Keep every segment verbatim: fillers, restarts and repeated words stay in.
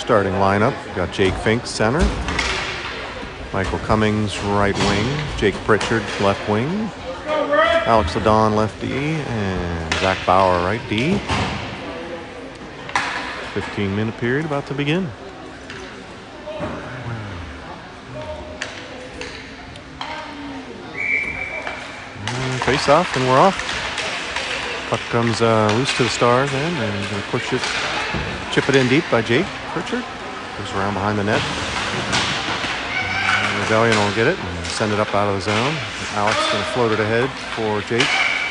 starting lineup. We've got Jake Fink, center. Michael Cummings, right wing. Jake Pritchard, left wing. Alex Ladon, left D. And Zach Bauer, right D. fifteen minute period about to begin. And face off, and we're off. Puck comes uh, loose to the Stars end, and going to push it, chip it in deep by Jake Pritchard. Goes around behind the net. And Rebellion will get it and send it up out of the zone. Alex going to float it ahead for Jake.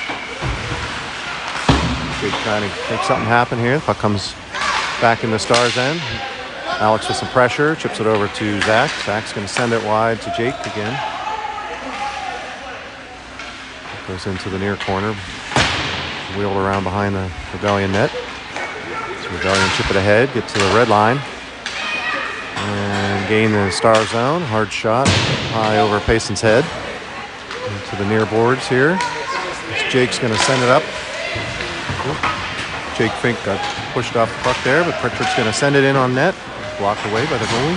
Jake trying to make something happen here. The puck comes back in the Stars end. Alex with some pressure, chips it over to Zach. Zach's going to send it wide to Jake again. Goes into the near corner. Wheeled around behind the Rebellion net. So Rebellion chip it ahead, get to the red line. And gain the Star zone. Hard shot high over Payson's head. Into the near boards here. Jake's going to send it up. Jake Fink got pushed off the puck there, but Pritchard's going to send it in on net. Blocked away by the goalie.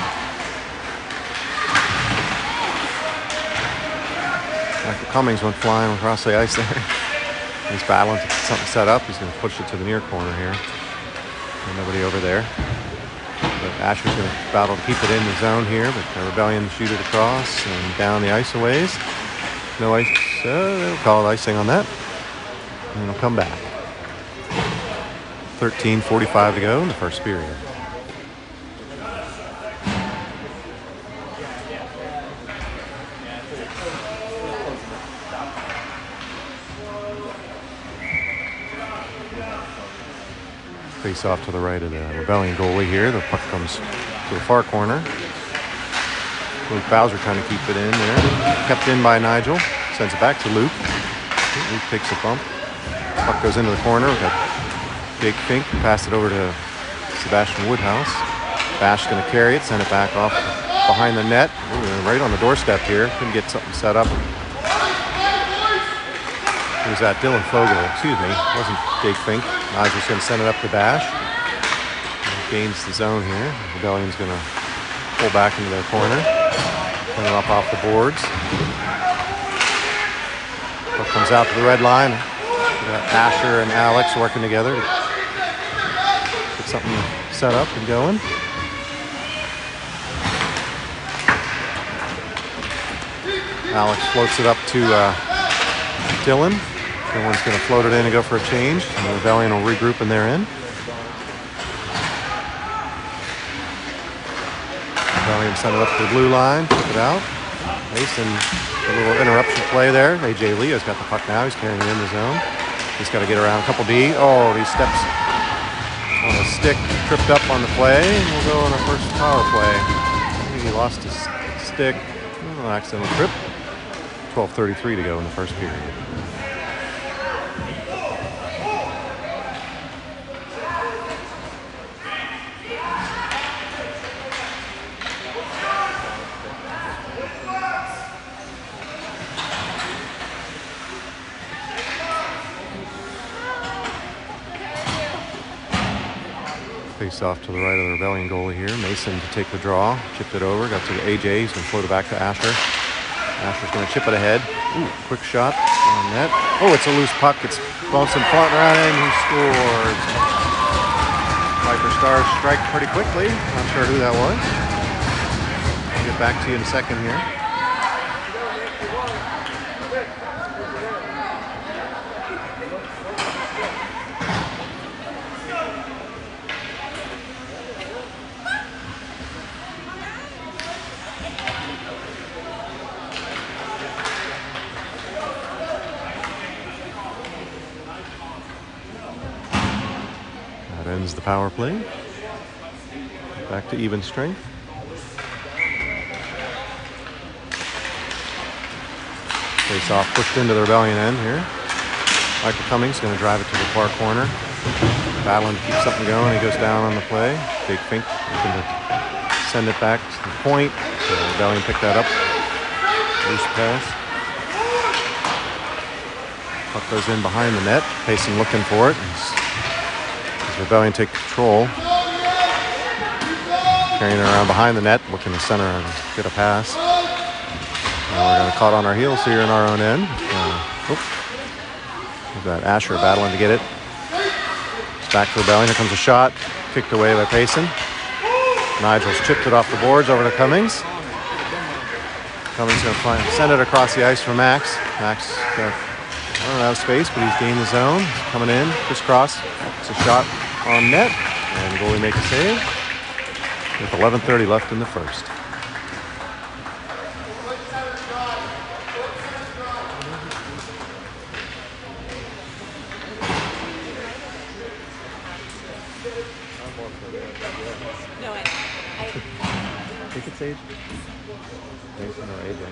Michael Cummings went flying across the ice there. He's battling to get something set up. He's going to push it to the near corner here. And nobody over there. But Asher's going to battle to keep it in the zone here, but the Rebellion shoot it across and down the ice a ways. No ice. Uh, they'll call it icing on that. And it'll come back. thirteen forty-five to go in the first period. Face off to the right of the Rebellion goalie here. The puck comes to the far corner. Luke Bowser trying to keep it in there. Kept in by Nigel. Sends it back to Luke. Luke takes a bump. Puck goes into the corner. We've got Jake Fink. Pass it over to Sebastian Woodhouse. Bash going to carry it. Send it back off behind the net. Ooh, right on the doorstep here. Couldn't get something set up. It was that Dylan Fogel, excuse me. It wasn't Jake Fink. Nigel's going to send it up to Bash. Gains the zone here. Rebellion's going to pull back into their corner. Send it up off the boards. Puck comes out to the red line. We got Asher and Alex working together to get something set up and going. Alex floats it up to uh, Dylan. Dylan's going to float it in and go for a change. And the Rebellion will regroup in their end. Rebellion send it up to the blue line, kick it out. Mason, a little interruption play there. A J Leo's got the puck now. He's carrying it in the zone. He's got to get around a couple D. Oh, he steps on a stick, tripped up on the play, and we'll go on our first power play. I think he lost his stick. Oh, accidental trip. twelve thirty-three to go in the first period. Face off to the right of the Rebellion goalie here. Mason to take the draw. Chipped it over. Got to the A J. He's going to float it back to Asher. Asher's going to chip it ahead. Ooh, quick shot on net. Oh, it's a loose puck. It's bouncing front right in. He scores. Viper Stars strike pretty quickly. Not sure who that was. I'll get back to you in a second here. Ends the power play. Back to even strength. Face off, pushed into the Rebellion end here. Michael Cummings going to drive it to the far corner. Battling to keep something going. He goes down on the play. Jake Fink looking to send it back to the point. So the Rebellion picked that up. Loose pass. Puck goes in behind the net. Payson looking for it. Rebellion take control. carrying it around behind the net, looking to center and get a pass. Now we're going to caught on our heels here in our own end. Uh, oh. We've got Asher battling to get it. It's back to Rebellion. Here comes a shot. Kicked away by Payson. Nigel's chipped it off the boards over to Cummings. Cummings going to try and send it across the ice for Max. Max got running out of space, but he's gained the zone. He's coming in, crisscross. It's a shot on net, and goalie make a save. With eleven thirty left in the first. No, I, I think it's A J. Mason or A J.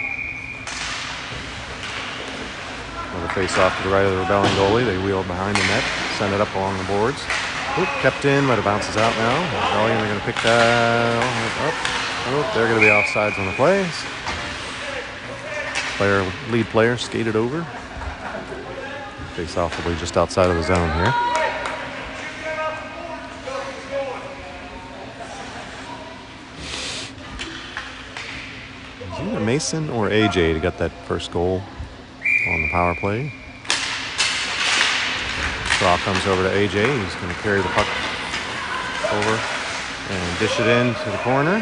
Another face off to the right of the Rebellion goalie. They wheel behind the net, send it up along the boards. Oop, kept in, but it bounces out now. Rebellion are going to pick that up. Oh, they're going to be offsides on the plays. Player, lead player skated over. Face off will be just outside of the zone here. Is either Mason or A J to get that first goal on the power play. Draw comes over to A J. He's going to carry the puck over and dish it in to the corner.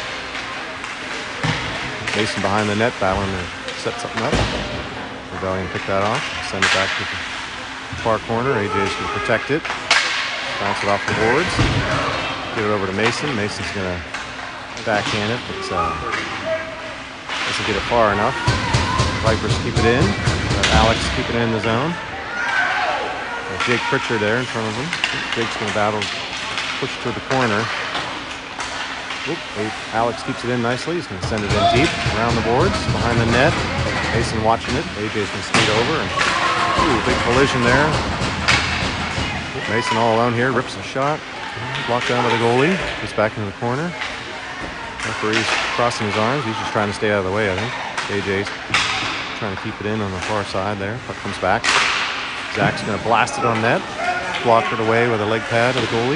Mason behind the net, battling to set something up. Rebellion pick that off, send it back to the far corner. A J's going to protect it, bounce it off the boards, get it over to Mason. Mason's going to backhand it, but uh, doesn't get it far enough. Vipers keep it in. Let Alex keep it in the zone. Jake Pritchard there in front of him. Jake's going to battle, push to the corner. Oop, Alex keeps it in nicely. He's going to send it in deep around the boards, behind the net. Mason watching it. A J's going to skate over. And, ooh, big collision there. Oop, Mason all alone here, rips the shot. Blocked down by the goalie. Gets back into the corner. Referee's crossing his arms. He's just trying to stay out of the way, I think. A J's trying to keep it in on the far side there. Puck comes back. Zach's going to blast it on net. Blocked it away with a leg pad of the goalie.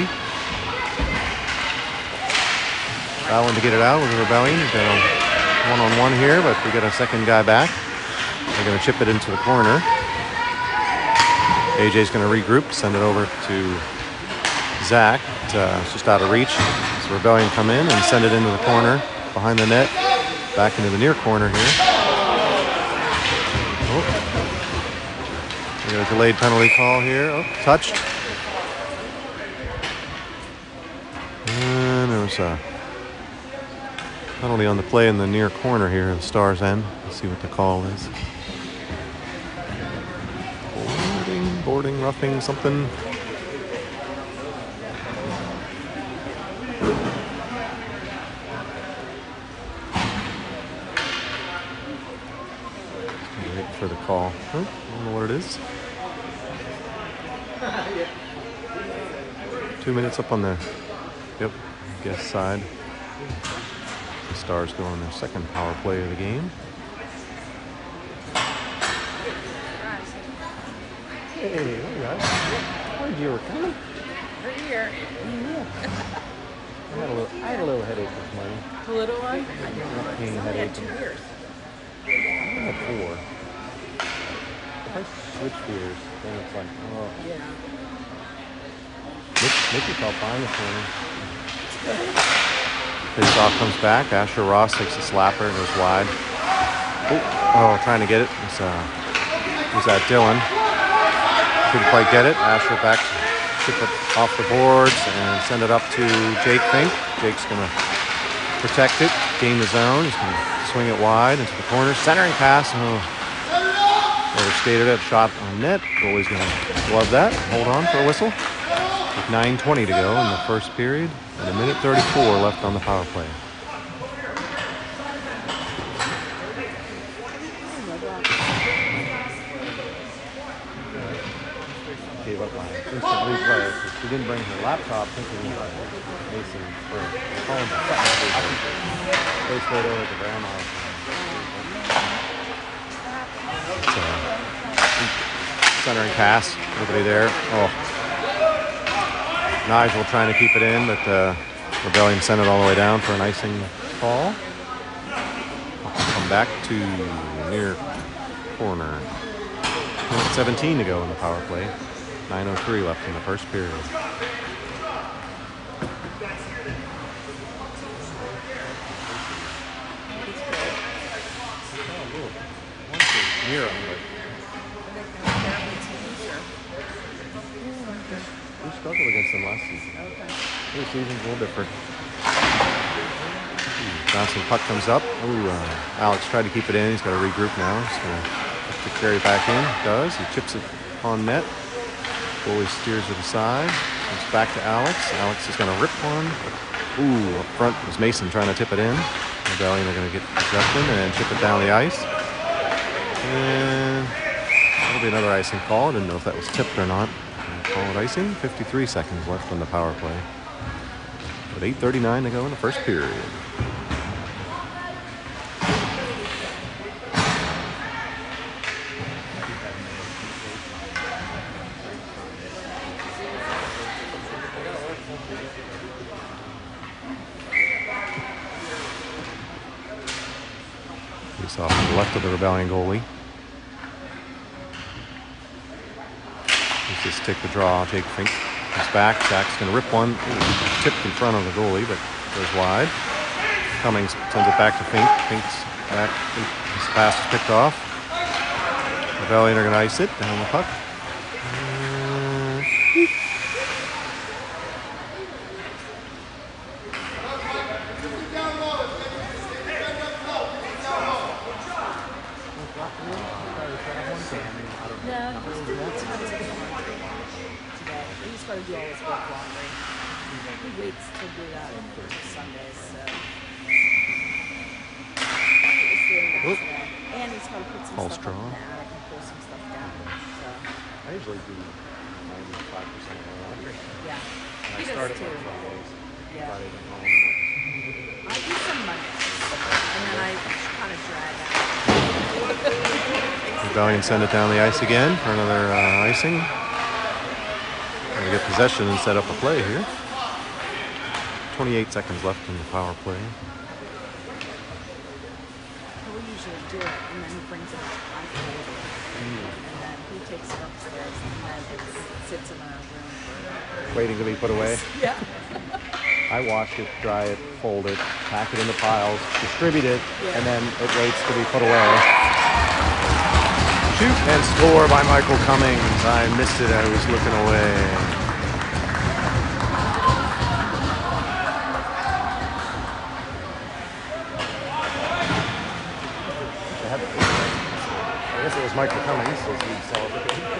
Battling to get it out with the Rebellion. We've got a one-on-one here, but we got a second guy back. They're going to chip it into the corner. A J's going to regroup, send it over to Zach. It's, uh, it's just out of reach. So Rebellion come in and send it into the corner, behind the net, back into the near corner here. Oh. We got a delayed penalty call here. Oh, touched. And there was a penalty on the play in the near corner here, the Stars end. Let's see what the call is. Boarding, boarding, roughing, something. Wait for the call. Huh? I don't know what it is. Two minutes up on the, yep, guest side. The Stars go on their second power play of the game. Hey, hey guys. Heard you were coming. we're here. Yeah. I had a little, I had a little headache this morning. A little one? Not pain I headache. had two years. I had four. If I switch gears, then it's like, oh. Yeah. Nikki felt fine this morning. Face off comes back. Asher Ross takes a slapper and goes wide. Oh, oh trying to get it. It's, uh, was that Dylan? Couldn't quite get it. Asher back, chip it off the boards and send it up to Jake Fink. Jake's going to protect it, gain the zone. He's going to swing it wide into the corner. Centering pass. Oh. Overskated it, shot on net. Goalie's going to glove that. Hold on for a whistle. With nine twenty to go in the first period and a minute thirty-four left on the power play. Gave up on instant replay. She didn't bring her laptop thinking Mason or Collins a second. They straight over to grandma. Centering pass, nobody there. Oh, Nigel trying to keep it in, but uh, Rebellion sent it all the way down for an icing call. Come back to near corner. seventeen to go in the power play. nine oh three left in the first period. Near him, but we struggled against them last season. Okay. This season's a little different. Johnson puck comes up. Ooh, uh, Alex tried to keep it in. He's got to regroup now. He's going to carry it back in. Does. He chips it on net. Goalie steers it aside. Comes back to Alex. Alex is going to rip one. Ooh, up front was Mason trying to tip it in. Rebellion are going to get possession and chip it down the ice. And that'll be another icing call. I didn't know if that was tipped or not. Call it icing. fifty-three seconds left on the power play. With eight thirty-nine to go in the first period. He's off to the left of the Rebellion goalie. He's just take the draw, take Fink. He's back. Zach's going to rip one. Ooh, tipped in front of the goalie, but goes wide. Cummings sends it back to Fink. Fink's back. His pass is picked off. Rebellion are going to ice it down the puck. Uh, No, he's doing tons of laundry today. He's got to do all his work laundry. He waits to do that on Sundays, so. He's doing that Oop. today. And he's got to put some False stuff up draw. in the attic and pull some stuff down. So, I usually do ninety-five percent of my laundry. yeah. And I He start does it on too. Fridays. Yeah. Fridays at home. I do some Mondays, and then I kind of drag out. Rebellion send it down the ice again for another uh, icing. Gonna get possession and set up a play here. twenty-eight seconds left in the power play. He'll usually do it, and then he brings it up. I fold it, and then he takes it upstairs, and then it sits in our room for. Waiting to be put away. Yeah. I wash it, dry it, fold it, pack it into piles, distribute it, Yeah. and then it waits to be put away. Shoot and score by Michael Cummings. I missed it. I was looking away. I guess it was Michael Cummings as he celebrated.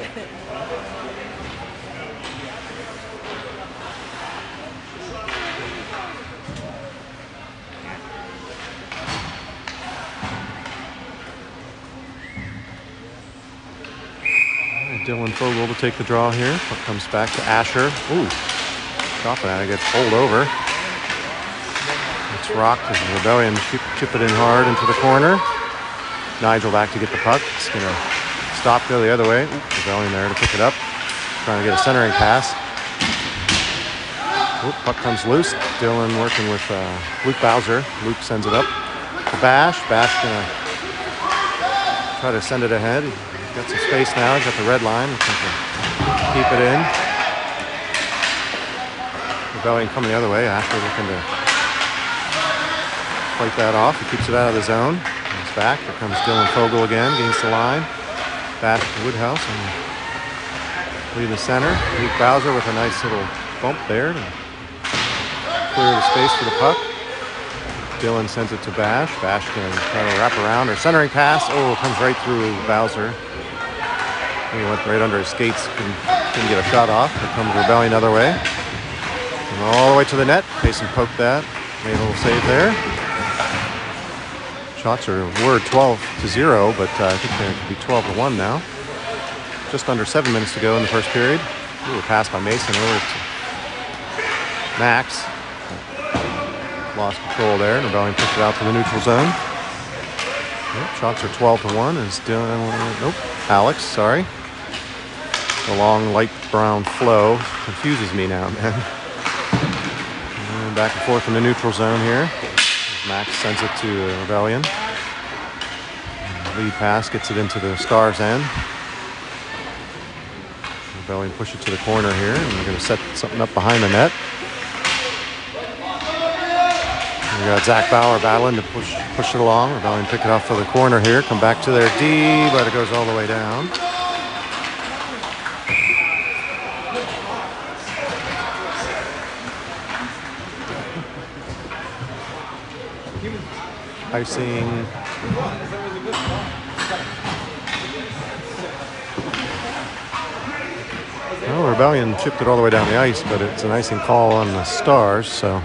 Dylan Fogel to take the draw here. Puck comes back to Asher. Ooh, dropping it. It gets pulled over. It's rocked as the Rebellion chip, chip it in hard into the corner. Nigel back to get the puck. It's going to stop, go the other way. Ooh, Rebellion there to pick it up. Trying to get a centering pass. Ooh, puck comes loose. Dylan working with uh, Luke Bowser. Luke sends it up to Bash. Bash going to try to send it ahead. Got some space now. He's got the red line. Keep it in. Rebellion coming the other way. Asher looking to fight that off. He keeps it out of the zone. He's back. Here comes Dylan Fogel again. Gains the line. Back to Woodhouse. And lead the center. Luke Bowser with a nice little bump there to clear the space for the puck. Dylan sends it to Bash. Bash can try to wrap around. Or centering pass. Oh, it comes right through Bowser. He went right under his skates. Couldn't, couldn't get a shot off. Here comes Rebellion other way. And all the way to the net. Payson poked that. Made a little save there. Shots are were twelve to zero, but uh, I think they could be twelve to one now. Just under seven minutes to go in the first period. Ooh, a pass by Mason over to Max. Lost control there. Rebellion pushed it out to the neutral zone. Yep, shots are twelve to one. Is Dylan, nope, Alex, sorry. The long light brown flow confuses me now, man. And back and forth in the neutral zone here. Max sends it to uh, Rebellion. Lead pass gets it into the Stars' end. Rebellion push it to the corner here, and they're going to set something up behind the net. We got Zach Bauer battling to push push it along. Rebellion pick it off for the corner here. Come back to their D, but it goes all the way down. Icing. Well, Rebellion chipped it all the way down the ice, but it's an icing call on the Stars, so.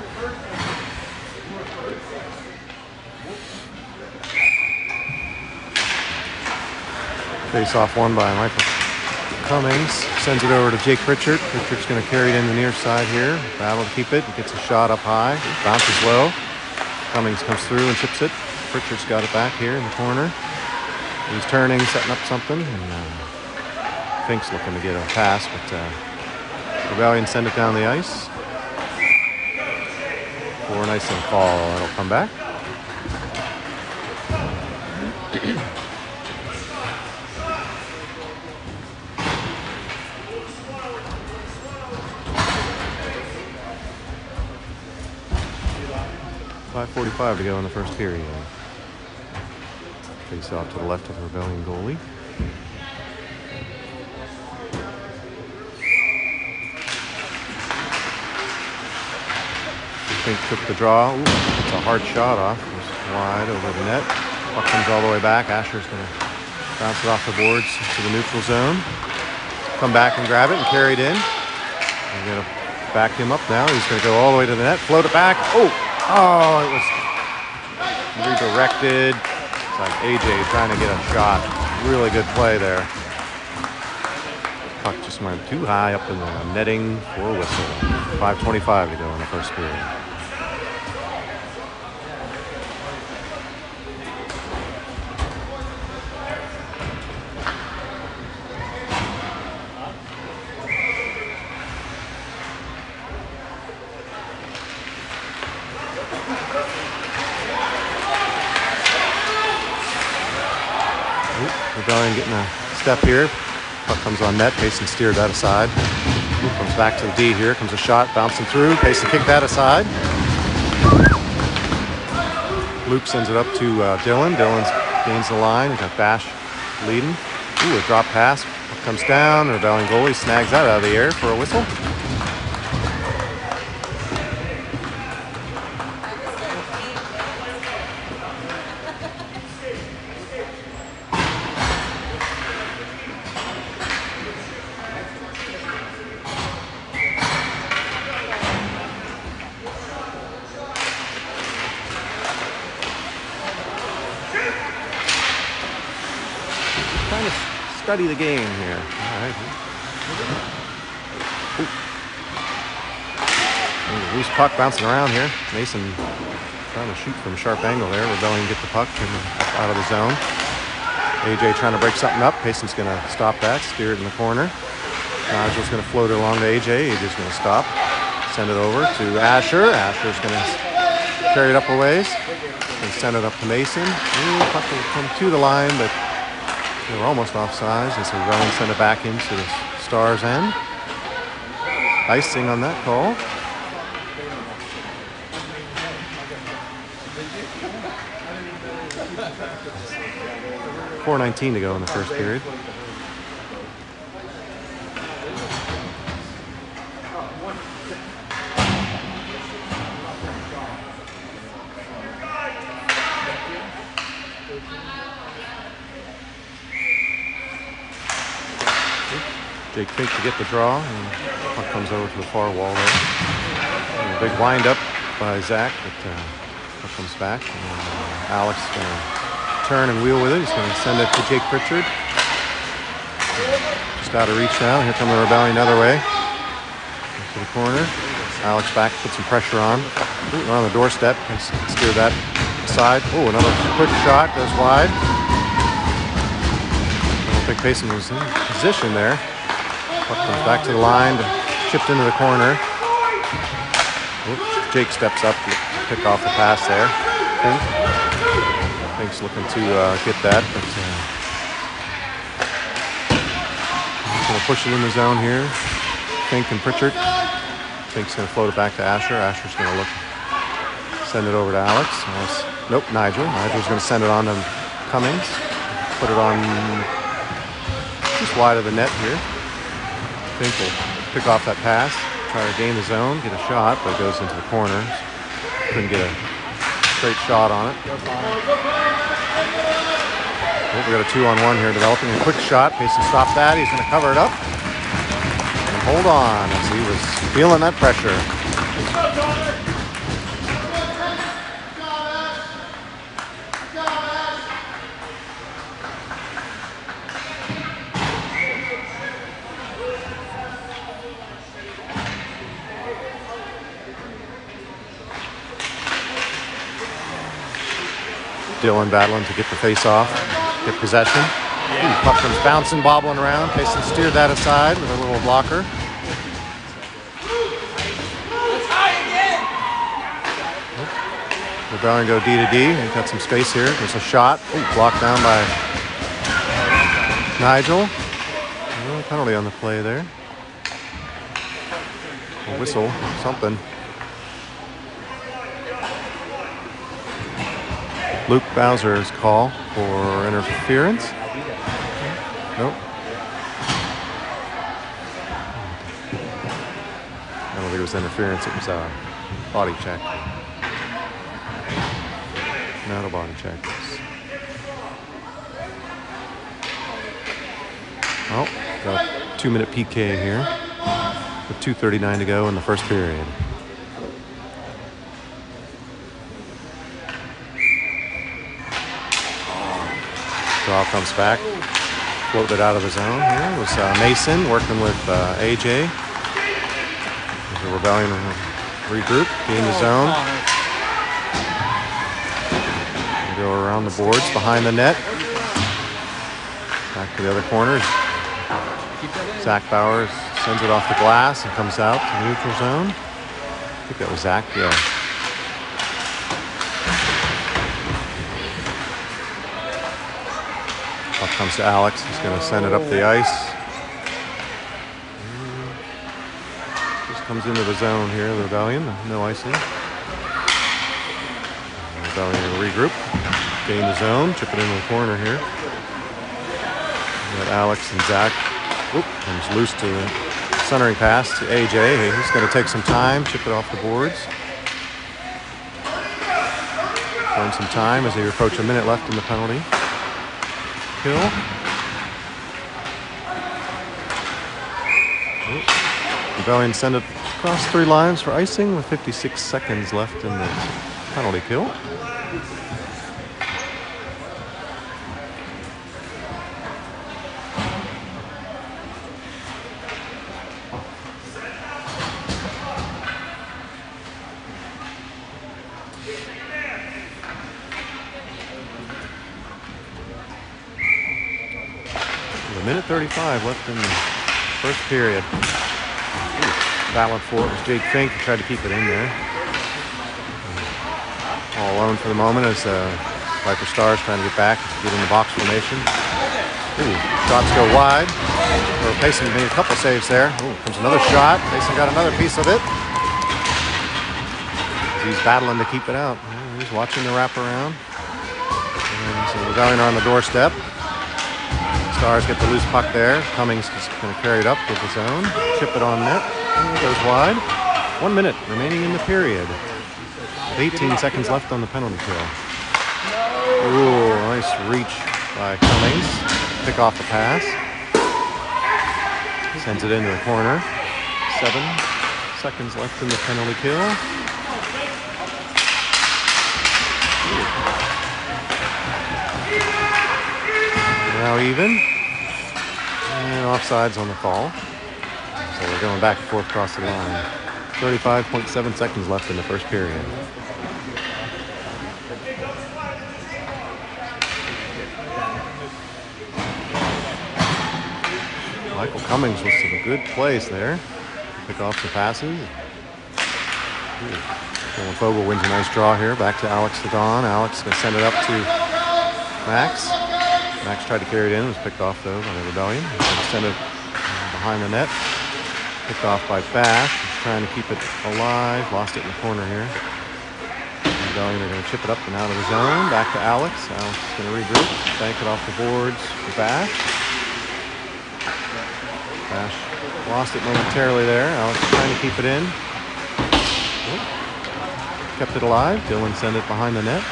Face off one by Michael Cummings. Sends it over to Jake Pritchard. Pritchard's going to carry it in the near side here. Battle to keep it. He gets a shot up high. Bounces low. Cummings comes through and chips it. Pritchard's got it back here in the corner. He's turning, setting up something. And uh, Fink's looking to get a pass, but uh, Rebellion send it down the ice. For an icing call. It'll come back. five forty-five to go in the first period. Face off to the left of the Rebellion goalie. Fink took the draw. Ooh, it's a hard shot off. It's wide over the net. Puck comes all the way back. Asher's going to bounce it off the boards to the neutral zone. Come back and grab it and carry it in. We're going to back him up now. He's going to go all the way to the net. Float it back. Oh! Oh, it was redirected. It's like A J trying to get a shot. Really good play there. Puck just went too high up in the netting for a whistle. five twenty-five to go in the first period. Rebellion getting a step here. Puck comes on net. Payson steered that aside. Ooh, comes back to the D here. Comes a shot bouncing through. Payson kicked that aside. Luke sends it up to uh, Dylan. Dylan gains the line. We got Bash leading. Ooh, a drop pass. Puck comes down. Rebellion goalie snags that out of the air for a whistle. Study the game here. All right. Ooh, loose puck bouncing around here. Mason trying to shoot from a sharp angle there. Rebellion get the puck out of the zone. A J trying to break something up. Payson's going to stop that. Steer it in the corner. Nigel's going to float it along to A J. A J's going to stop. Send it over to Asher. Asher's going to carry it up a ways. And send it up to Mason. Ooh, puck will come to the line, but they were almost offsides, and so Rebellion sent it back into the Stars' end. Icing on that call. four nineteen to go in the first period. Jake Fink to get the draw, and puck comes over to the far wall there. And a big wind-up by Zach, but uh, puck comes back. And, uh, Alex is going to turn and wheel with it. He's going to send it to Jake Pritchard. Just out of reach now. Here come the Rebellion the other way. To the corner. Alex back, put some pressure on. Ooh, we're on the doorstep. Can steer that aside. Oh, another quick shot. Goes wide. I don't think Payson was in position there. Puck comes back to the line, chipped into the corner. Oops, Jake steps up to pick off the pass there. Fink. Fink's looking to uh, get that, but uh, he's going to push it in the zone here. Fink and Pritchard. Fink's going to float it back to Asher. Asher's going to look, send it over to Alex. Alex nope, Nigel. Nigel's going to send it on to Cummings. Put it on just wide of the net here. Fink will pick off that pass, try to gain the zone, get a shot, but it goes into the corner. Couldn't get a straight shot on it. Oh, we got a two on one here developing. A quick shot. Payson stopped that. He's going to cover it up. And hold on as he was feeling that pressure. Dylan battling to get the face off, get possession. Ooh, puck comes bouncing, bobbling around. Payson steered that aside with a little blocker. Rebellion go D to D. They've got some space here. There's a shot. Ooh, blocked down by Nigel. Oh, penalty on the play there. A whistle, something. Luke Bowser's call for interference. Nope. I don't think it was interference. It was a body check. Not a body check. Well, got a two-minute P K here with two thirty-nine to go in the first period. Draw comes back, floated out of the zone here. It was uh, Mason working with uh, A J. The Rebellion regroup, gain the zone. Go around the boards, behind the net. Back to the other corner. Zach Bowers sends it off the glass and comes out to the neutral zone. I think that was Zach, yeah. Puck comes to Alex. He's going to send it up the ice. Just comes into the zone here, the Rebellion. No icing. The Rebellion will regroup. Gain the zone. Chip it into the corner here. Got Alex and Zach. Oop, comes loose to the centering pass to A J. He's going to take some time. Chip it off the boards. Burn some time as they approach a minute left in the penalty kill. Rebellion send it across three lines for icing with fifty-six seconds left in the penalty kill. A minute thirty-five left in the first period. Ooh, battling for it was Jake Fink. He tried to keep it in there. All alone for the moment as uh, Viper Stars trying to get back, get in the box formation. Ooh, shots go wide. Or Payson made a couple saves there. Ooh, comes another shot. Payson got another piece of it. He's battling to keep it out. He's watching the wraparound. And so Rebellion are on the doorstep. Stars get the loose puck there. Cummings is going to carry it up with his own. Chip it on net. And it goes wide. One minute remaining in the period. eighteen seconds left on the penalty kill. Ooh, nice reach by Cummings. Pick off the pass. Sends it into the corner. Seven seconds left in the penalty kill. Now even. And offsides on the call. So we're going back and forth across the line. thirty-five point seven seconds left in the first period. Michael Cummings with some good plays there. Pick off the passes. Ooh. Dylan Fogel wins a nice draw here. Back to Alex the Don. Alex going to send it up to Max. Max tried to carry it in. It was picked off, though, by the Rebellion. He's going to send it behind the net. Picked off by Bash. He's trying to keep it alive. Lost it in the corner here. Rebellion are going to chip it up and out of the zone. Back to Alex. Alex is going to regroup. Bank it off the boards for Bash. Bash lost it momentarily there. Alex trying to keep it in. Oh. Kept it alive. Dylan sent it behind the net.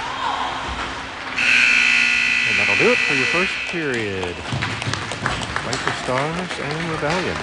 And that'll do it for your first period. Viper Stars and Rebellion.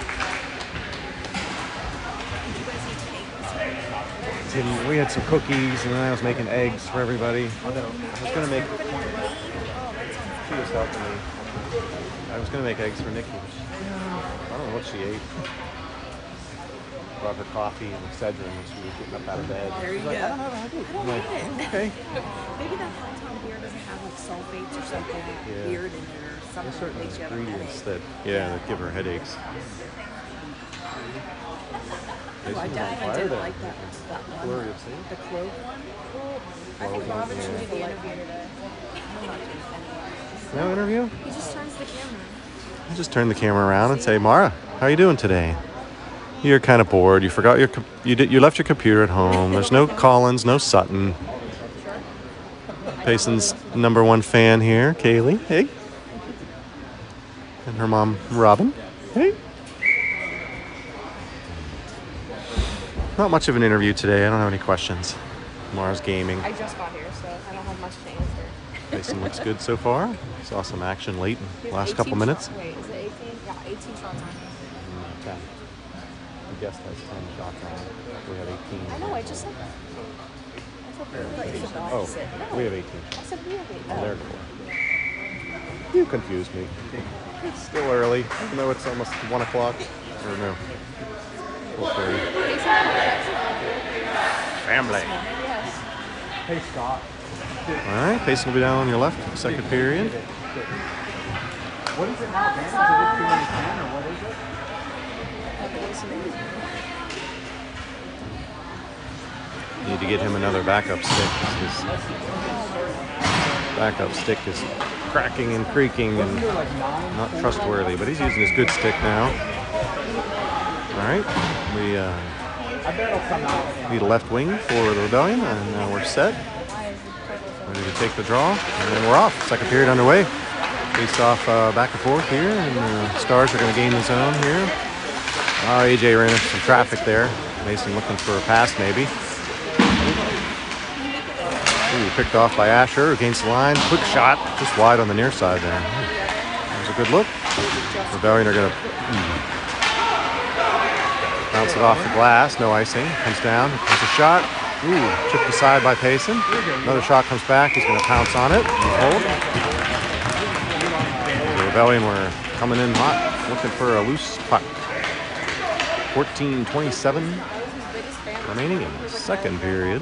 Didn't, we had some cookies and then I was making eggs for everybody. I was going to make... She was helping me. I was going to make eggs for Nikki. I don't know what she ate. Brought her coffee and Excedrin when she was getting up out of bed. There you She's like, go. I don't have a headache. I'm like, it. okay. Maybe that Helltown beer doesn't have like sulfates or something Yeah. weird in it or something There's that certain makes you have a ingredients headache. that, yeah, that give her headaches. Oh, I definitely didn't like that, that one. Flurry of Sage? The clove one. I Clove think one, Robin yeah. should do the interview today. I'm not doing anything. No interview? He just turns the camera. I just turn the camera around and say, Mara, how are you doing today? You're kind of bored. You forgot your, com- you did, you left your computer at home. There's no Collins, no Sutton. Payson's number one fan here, Kaylee. Hey. And her mom, Robin. Hey. Not much of an interview today. I don't have any questions. Mara's gaming. I just got here, so I don't have much to answer. Payson looks good so far. Saw some action late in the last couple eighteen minutes. Shots. Wait, is it eighteen? Yeah, eighteen shots on me. ten. The guest has ten shots on it. We have eighteen. I know, I just said that. I said we have eighteen. Oh, we have eighteen. I said we have eighteen. Oh, they're cool. You confused me. It's still early, even though it's almost one o'clock. Or no. twelve thirty. Family. Yes. Hey, Scott. All right, Payson will be down on your left, second period. What is it now, Ben? Is it two and ten or what is it? Need to get him another backup stick. His backup stick is cracking and creaking and not trustworthy, but he's using his good stick now. All right, we uh, I bet it'll come out. need a left wing for the Rebellion, and now we're set. Ready to take the draw, and then we're off. Second period underway. Face off uh, back and forth here, and the Stars are going to gain the zone here. Oh, A J ran into some traffic there. Mason looking for a pass, maybe. Ooh, picked off by Asher against the line. Quick shot, just wide on the near side there. That was a good look. Rebellion are going to bounce it off the glass. No icing. Comes down. Comes a shot. Ooh, chipped aside by Payson. Another shot comes back. He's going to pounce on it. Hold. The Rebellion were coming in hot, looking for a loose puck. fourteen twenty-seven remaining in the second period.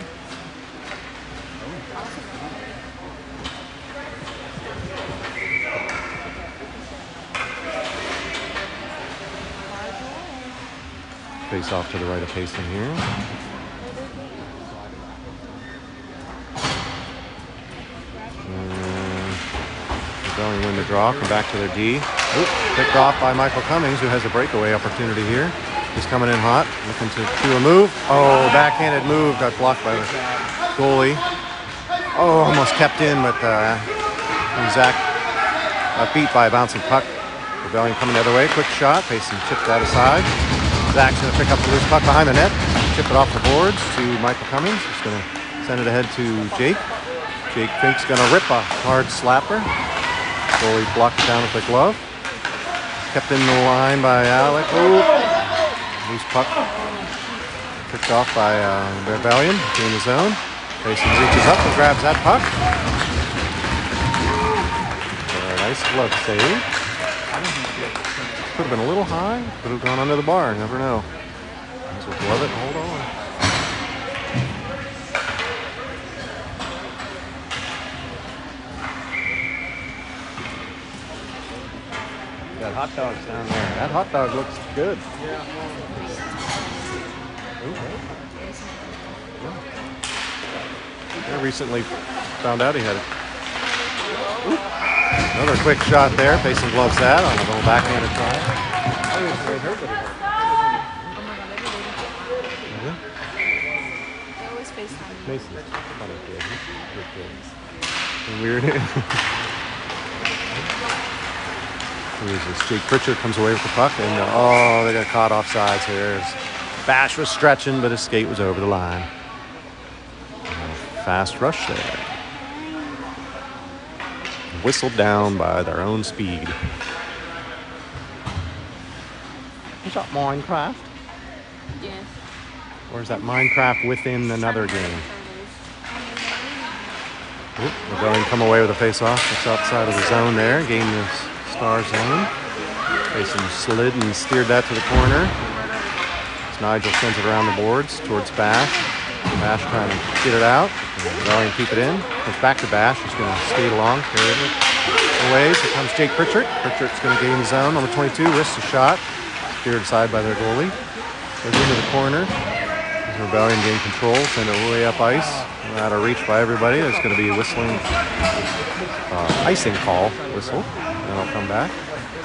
Face off to the right of Payson here. Rebellion win the draw, come back to their D. Oop, picked off by Michael Cummings, who has a breakaway opportunity here. He's coming in hot, looking to do a move. Oh, backhanded move, got blocked by the goalie. Oh, almost kept in, but uh, Zach got beat by a bouncing puck. Rebellion coming the other way, quick shot. Payson chipped that aside. Zach's going to pick up the loose puck behind the net, chip it off the boards to Michael Cummings. He's going to send it ahead to Jake. Jake Fink's going to rip a hard slapper. Goalie blocked it down with a glove. Kept in the line by Alec. Ooh. Loose puck. Picked off by uh, Rebellion in the zone. Payson reaches up and grabs that puck. A nice glove save. Could have been a little high. Could have gone under the bar. Never know. So glove it and hold on. Got hot dogs down there. That hot dog looks good. Yeah. Ooh. Yeah. I recently found out he had it. Oop. Another quick shot there. Payson gloves that on a little backhanded try. I was afraid her, but it- They always FaceTime me. Mason. Funny kid. Good kid. Weird. Who is this? Jake Pritchard comes away with the puck, and uh, oh, they got caught offsides here. Bash was stretching, but his skate was over the line. Fast rush there. Whistled down by their own speed. Is that Minecraft? Yeah. Or is that Minecraft within another game? Oop, Rebellion come away with a face-off. It's outside of the zone there. Gained the star zone. Mason slid and steered that to the corner. As Nigel sends it around the boards towards Bash. Bash trying to get it out. Rebellion keep it in. Comes back to Bash. He's going to skate along. Carry it away. Here comes Jake Pritchard. Pritchard's going to gain the zone. Number twenty-two risks a shot. Steered aside by their goalie. Goes into the corner. Rebellion gain control. Send it way up ice. Out of reach by everybody. There's going to be a whistling uh, icing call whistle. And I'll come back.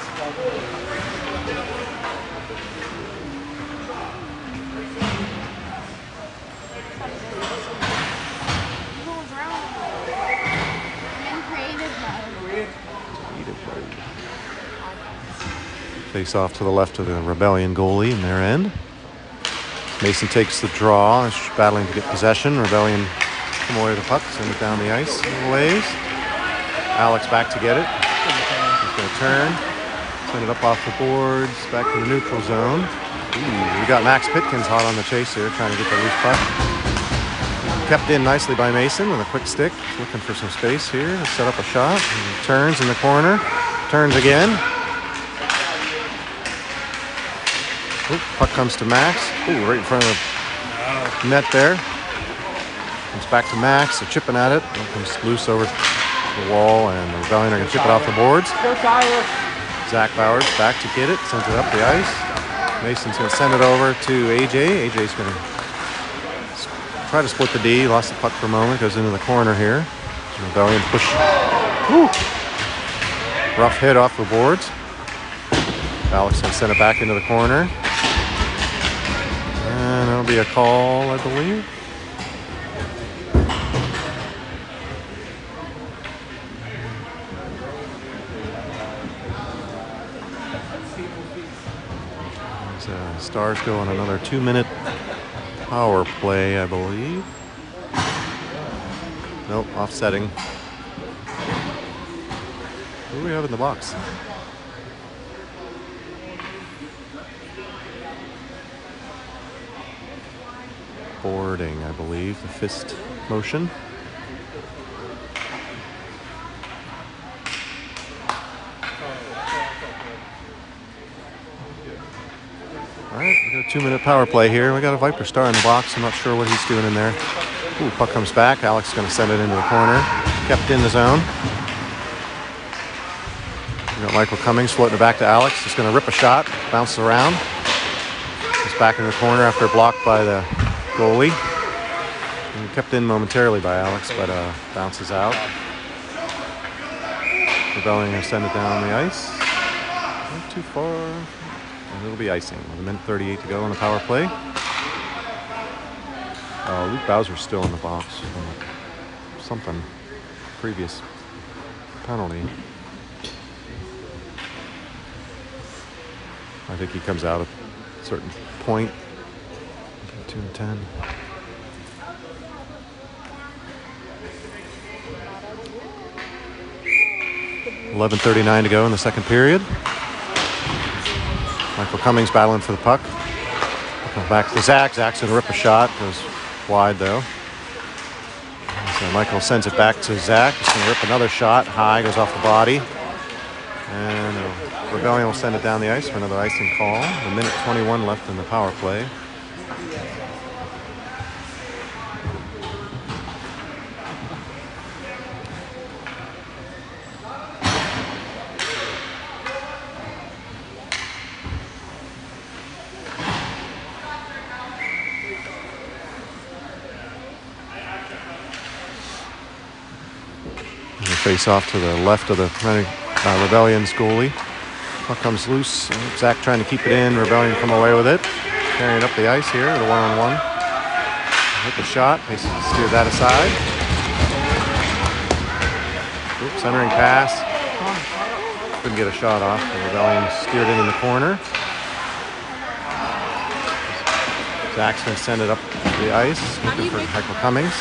Move around. I'm in creative mode. Face off to the left of the Rebellion goalie in their end. Mason takes the draw. He's battling to get possession. Rebellion come away with the puck. Send it down the ice a little ways. Alex back to get it. He's going to turn. Send it up off the boards. Back to the neutral zone. Ooh, we got Max Pitkins hot on the chase here, trying to get the loose puck. Kept in nicely by Mason with a quick stick. Looking for some space here. Set up a shot. He turns in the corner. Turns again. Ooh, puck comes to Max. Ooh, right in front of the net there. Comes back to Max. They're chipping at it. It comes loose over the wall, and the Rebellion are going to chip it off the boards. Zach Bowers back to get it. Sends it up the ice. Mason's going to send it over to A J. A J's going to try to split the D. Lost the puck for a moment. Goes into the corner here. Rebellion push. Woo. Rough hit off the boards. Alex going to send it back into the corner. And that'll be a call, I believe. As, uh, Stars go on another two-minute power play, I believe. Nope, offsetting. Who do we have in the box? Boarding, I believe, the fist motion. All right, we got a two-minute power play here. We got a Viper Star in the box. I'm not sure what he's doing in there. Ooh, puck comes back. Alex is going to send it into the corner. Kept in the zone. We got Michael Cummings floating it back to Alex. He's going to rip a shot, bounces around. He's back in the corner after blocked by the goalie. And kept in momentarily by Alex, but uh, bounces out. Rebellion going to send it down the ice. Not too far. And it'll be icing with a minute thirty-eight to go on the power play. Uh, Luke Bowser's still in the box. Something. Previous penalty. I think he comes out at a certain point. two and ten. eleven thirty-nine to go in the second period. Michael Cummings battling for the puck. Comes back to Zach. Zach's going to rip a shot. Goes wide, though. So Michael sends it back to Zach. He's going to rip another shot. High, goes off the body. And uh, Rebellion will send it down the ice for another icing call. A minute twenty-one left in the power play. face off to the left of the uh, Rebellion's goalie. Puck comes loose. Zach trying to keep it in. Rebellion come away with it. Carrying up the ice here, the one-on-one. Hit the shot. They steer that aside. Oops, centering pass. Couldn't get a shot off. The Rebellion steered it in the corner. Zach's going to send it up the ice. Looking for Michael Cummings.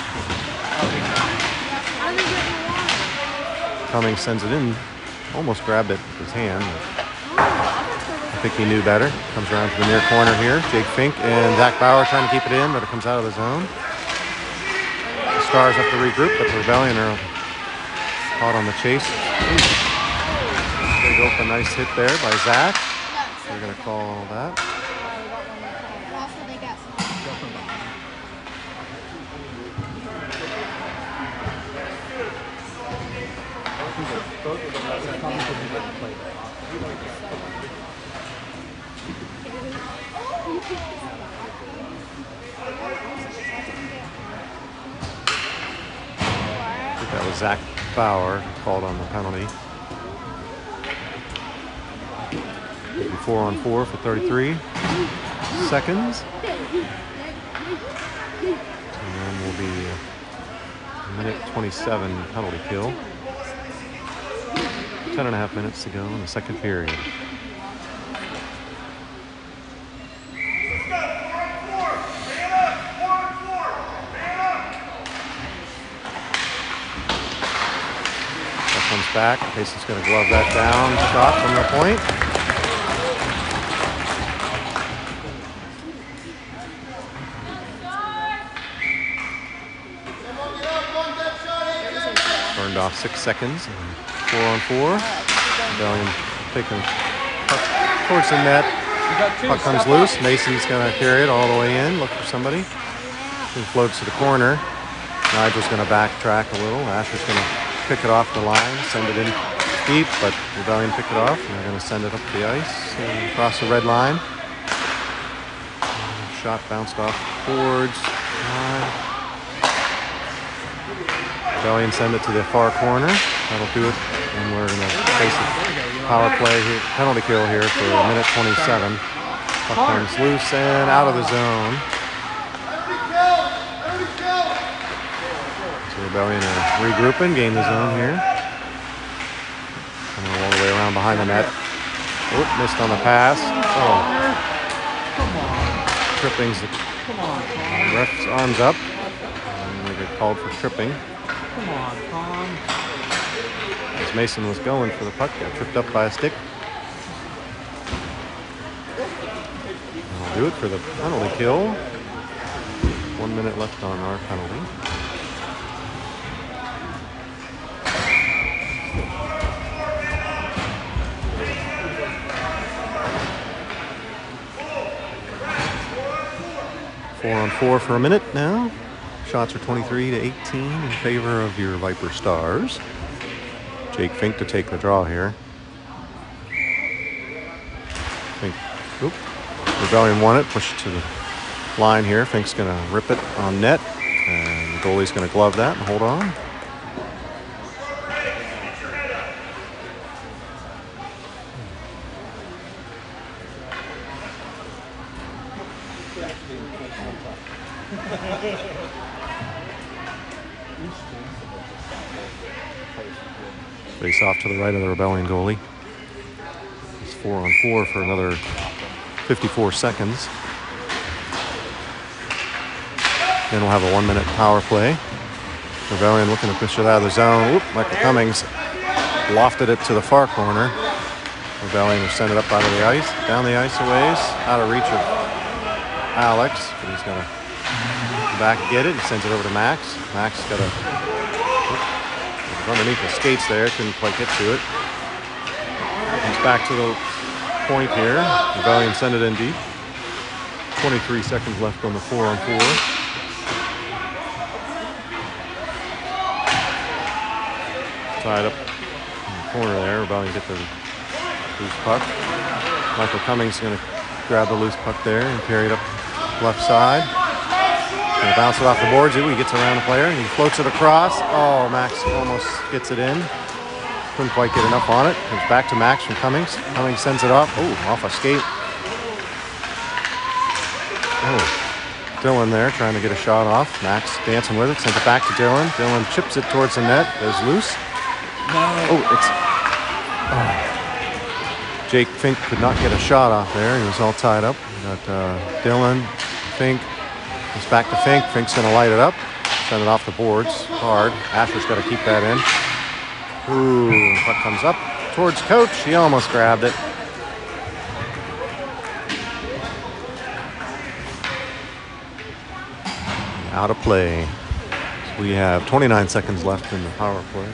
Cummings sends it in. Almost grabbed it with his hand. I think he knew better. Comes around to the near corner here. Jake Fink and Zach Bauer trying to keep it in, but it comes out of the zone. The Stars have to regroup, but the Rebellion are caught on the chase. Big open, nice hit there by Zach. They're going to call that. Also, they got some. I think that was Zach Bauer called on the penalty. It'll be four on four for thirty-three seconds. And then will be a minute twenty-seven penalty kill. Ten and a half minutes to go in the second period. Comes back. Mason's going to glove that down. Shot from the point. Burned off six seconds. Four on four. Rebellion taking puck towards the net. Puck comes loose. Mason's going to carry it all the way in. Look for somebody. It floats to the corner. Nigel's going to backtrack a little. Asher's going to pick it off the line, send it in deep, but Rebellion pick it off, and they're going to send it up the ice and across the red line. And shot bounced off boards. Line. Rebellion send it to the far corner. That'll do it, and we're going to face a power play here, penalty kill here for a minute twenty-seven. Puck comes loose and out of the zone. Rebellion are regrouping, gain the zone here. Coming all the way around behind the net. Oh, missed on the pass. Oh. Tripping's the ref's arms up. And they get called for tripping. Come on, Tom. As Mason was going for the puck, got tripped up by a stick. That'll do it for the penalty kill. One minute left on our penalty. Four on four for a minute now. Shots are twenty-three to eighteen in favor of your Viper Stars. Jake Fink to take the draw here. Fink, oop. Rebellion won it, push it to the line here. Fink's going to rip it on net, and the goalie's going to glove that and hold on. Face off to the right of the Rebellion goalie. It's four on four for another fifty-four seconds. Then we'll have a one-minute power play. Rebellion looking to push it out of the zone. Oop, Michael Cummings lofted it to the far corner. Rebellion will send it up out of the ice, down the ice a ways, out of reach of Alex, but he's going to back and get it. He sends it over to Max. Max got a underneath the skates there, couldn't quite get to it. He's back to the point here. Rebellion send it in deep. twenty-three seconds left on the four on four. Tied up in the corner there. Rebellion get the loose puck. Michael Cummings is going to grab the loose puck there and carry it up left side. Gonna bounce it off the boards. Ooh, he gets around the player and he floats it across. Oh, Max almost gets it in. Couldn't quite get enough on it. Comes back to Max from Cummings. Cummings sends it off. Oh, off a skate. Oh. Dylan there trying to get a shot off. Max dancing with it, sends it back to Dylan. Dylan chips it towards the net, goes loose. No. Oh, it's... Oh. Jake Fink could not get a shot off there. He was all tied up. We got uh, Dylan, Fink. It's back to Fink. Fink's going to light it up. Send it off the boards hard. Asher's got to keep that in. Ooh, puck comes up towards Coach. He almost grabbed it. Out of play. So we have twenty-nine seconds left in the power play.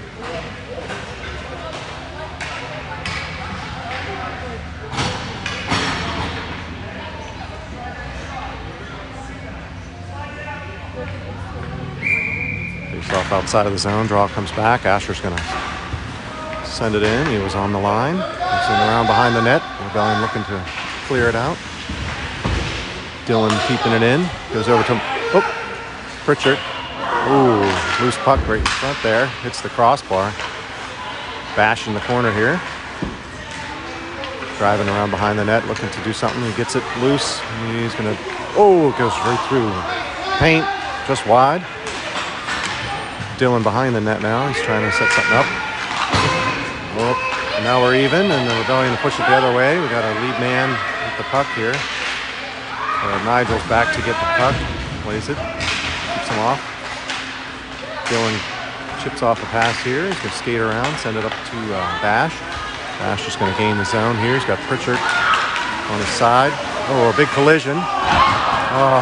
Face off outside of the zone. Draw comes back. Asher's going to send it in. He was on the line. He's in around behind the net. Rebellion looking to clear it out. Dylan keeping it in. Goes over to him. Oh, Pritchard. Ooh, loose puck right in front there. Hits the crossbar. Bash in the corner here. Driving around behind the net, looking to do something. He gets it loose. He's going to... Oh, it goes right through paint. Just wide. Dylan behind the net now. He's trying to set something up. Oh, and now we're even, and the Rebellion to push it the other way. We got a lead man with the puck here. Uh, Nigel's back to get the puck. Plays it. Keeps him off. Dylan chips off a pass here. He's going to skate around, send it up to uh, Bash. Bash just going to gain the zone here. He's got Pritchard on his side. Oh, a big collision. Oh.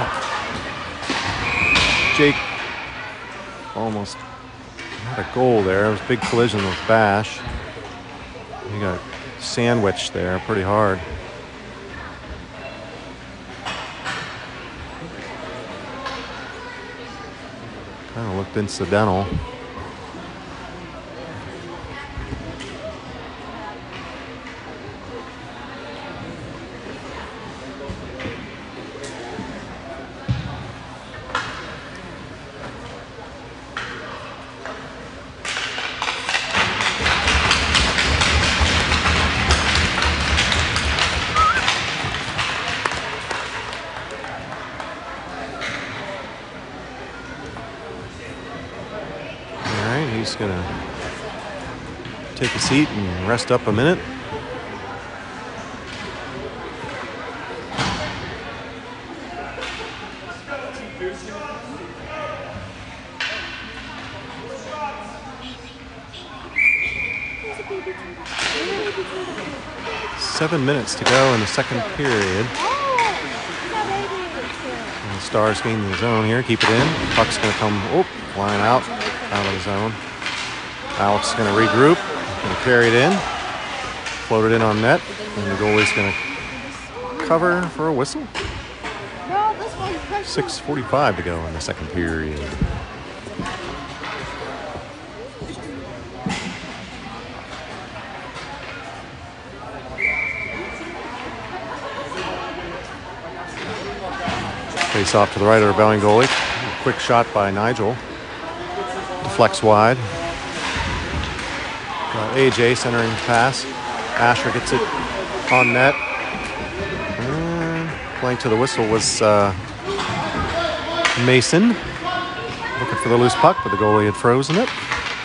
Jake almost had a goal there. It was a big collision with Bash. He got sandwiched there pretty hard. Kind of looked incidental. He's going to take a seat and rest up a minute. Seven minutes to go in the second period. And the Stars gain the zone here. Keep it in. Puck's going to come, oh, line out, out of the zone. Alex is going to regroup, going to carry it in, float it in on net, and the goalie's going to cover for a whistle. six forty-five to go in the second period. Face off to the right of the Rebellion goalie. Quick shot by Nigel. Deflects wide. Uh, A J centering pass. Asher gets it on net. Uh, playing to the whistle was uh, Mason. Looking for the loose puck, but the goalie had frozen it.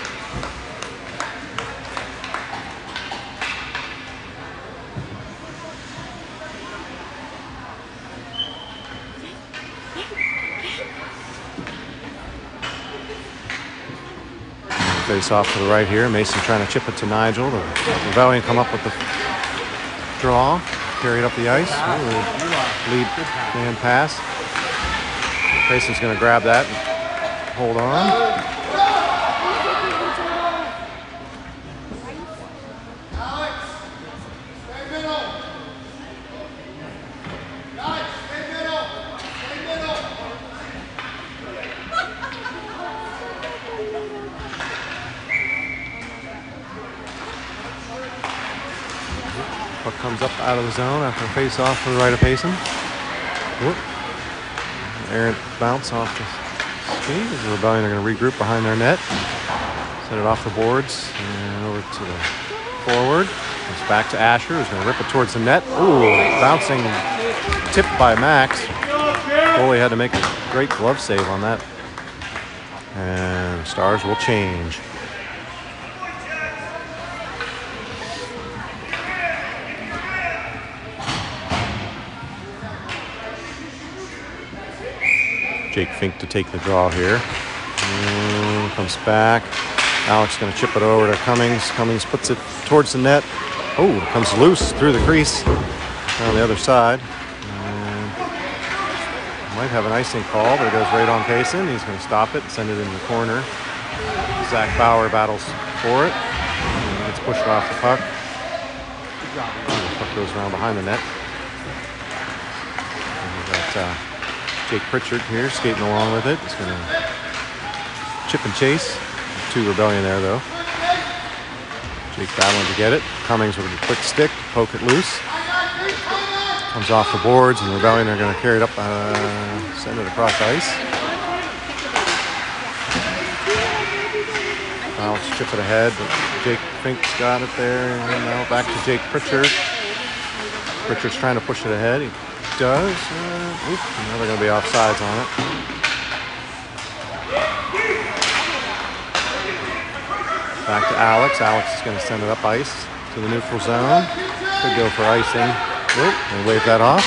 Face off to the right here. Mason trying to chip it to Nigel. The Rebellion come up with the draw. Carried up the ice. Ooh, lead man pass. Mason's going to grab that and hold on. Puck comes up out of the zone after a face-off to the right of Payson. Whoop. errant bounce off the skate. The Rebellion are going to regroup behind their net. Send it off the boards and over to the forward. It's back to Asher, who's going to rip it towards the net. Ooh, bouncing, tipped by Max. Goalie had to make a great glove save on that. And Stars will change. Jake Fink to take the draw here. And comes back. Alex going to chip it over to Cummings. Cummings puts it towards the net. Oh, it comes loose through the crease on the other side. And might have an icing call, but it goes right on Payson. He's going to stop it and send it into the corner. Zach Bauer battles for it. And he gets pushed off the puck. The puck goes around behind the net. And we've got uh, Jake Pritchard here skating along with it. He's going to chip and chase. Two Rebellion there, though. Jake battling to get it. Cummings with a quick stick, poke it loose. Comes off the boards, and Rebellion are going to carry it up, uh, send it across ice. Alex chip it ahead, but Jake Fink's got it there. And now back to Jake Pritchard. Pritchard's trying to push it ahead. He does. Uh, oop, now they're going to be offsides on it. Back to Alex. Alex is going to send it up ice to the neutral zone. Could go for icing. Oop, and wave that off.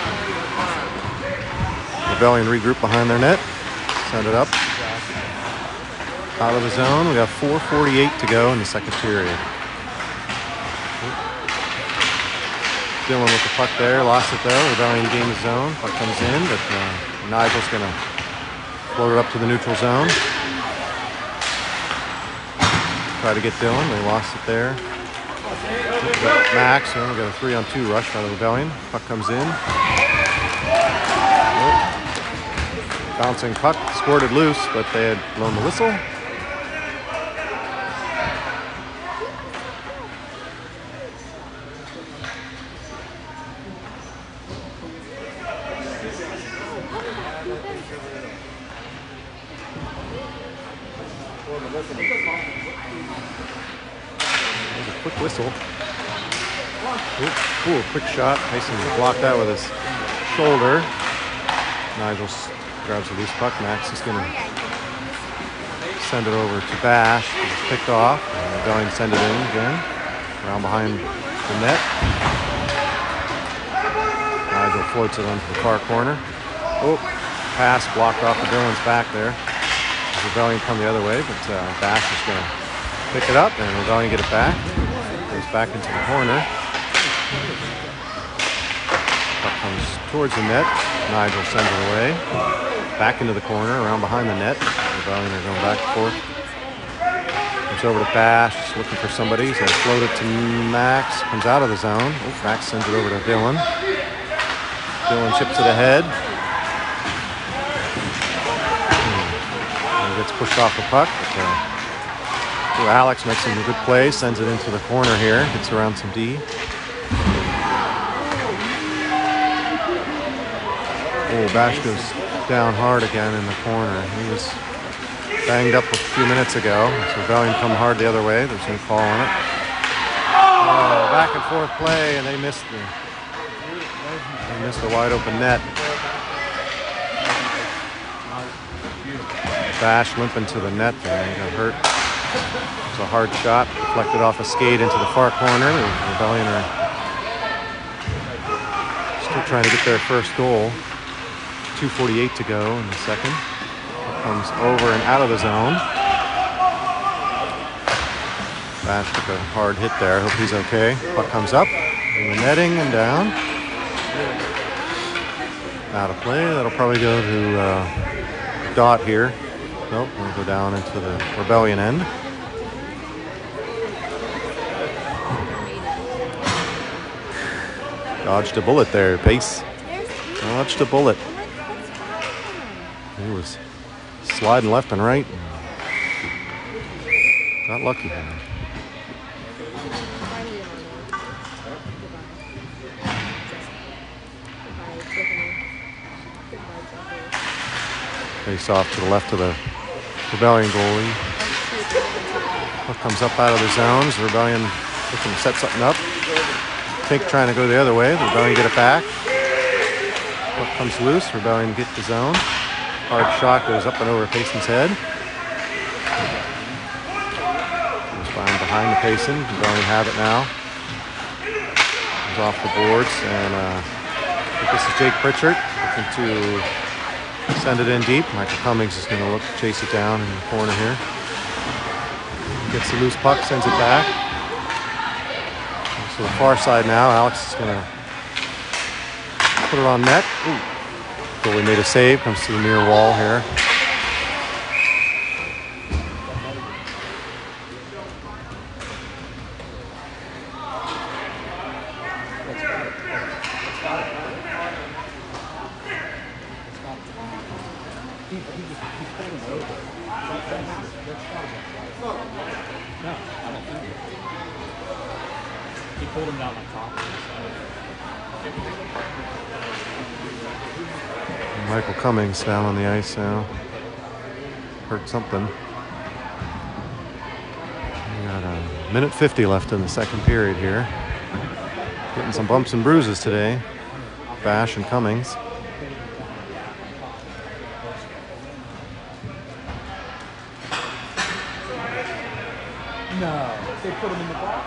Rebellion regroup behind their net. Send it up. Out of the zone. We got four forty-eight to go in the second period. Oop. Dylan with the puck there. Lost it though. Rebellion gained the zone. Puck comes in, but uh, Nigel's going to float it up to the neutral zone. Try to get Dylan. They lost it there. Max, and we got a three on two rush by the Rebellion. Puck comes in. Oh. Bouncing puck, squirted loose, but they had blown the whistle. Quick whistle. Ooh, ooh, quick shot. Mason blocked that with his shoulder. Nigel grabs a loose puck. Max is going to send it over to Bash. It's picked off. And going to send it in again. Around behind the net. Nigel floats it onto the far corner. Oh, pass blocked off of Dylan's back there. Rebellion come the other way, but uh, Bash is going to pick it up and Rebellion get it back. Goes back into the corner. Puck comes towards the net. Nigel sends it away. Back into the corner, around behind the net. Rebellion are going back and forth. Comes over to Bash, looking for somebody. He's going to float it to Max. Comes out of the zone. Oh, Max sends it over to Dylan. Dylan chips it ahead. And gets pushed off the puck. But, uh, So Alex makes some good plays, sends it into the corner here, gets around some D. Oh, Bash goes down hard again in the corner. He was banged up a few minutes ago. So Rebellion come hard the other way. There's no call on it. Oh, back and forth play, and they missed the they missed a wide open net. Bash limping to the net there. He got hurt. It was a hard shot, deflected off a skate into the far corner. The Rebellion are still trying to get their first goal. two forty-eight to go in the second. It comes over and out of the zone. Bash took a hard hit there. I hope he's okay. Puck comes up in the netting and down. Out of play. That'll probably go to uh, Dot here. Nope, we'll go down into the Rebellion end. Dodged a bullet there, Pace. Dodged a bullet. He was sliding left and right. Got lucky. Face off to the left of the Rebellion goalie. Puck comes up out of the zones. Rebellion looking to set something up. Fink trying to go the other way. The Rebellion get it back. Puck comes loose. Rebellion get the zone. Hard shot goes up and over Payson's head. Goes behind, behind the Payson. Rebellion have it now. Comes off the boards. And uh, I think this is Jake Pritchard looking to send it in deep. Michael Cummings is going to look to chase it down in the corner here. Gets the loose puck, sends it back. So the far side now. Alex is going to put it on net. Ooh. Goalie made a save. Comes to the near wall here. He pulled him down like top. Michael Cummings down on the ice now. Hurt something. We got a minute fifty left in the second period here. Getting some bumps and bruises today. Bash and Cummings. No, they put him in the box.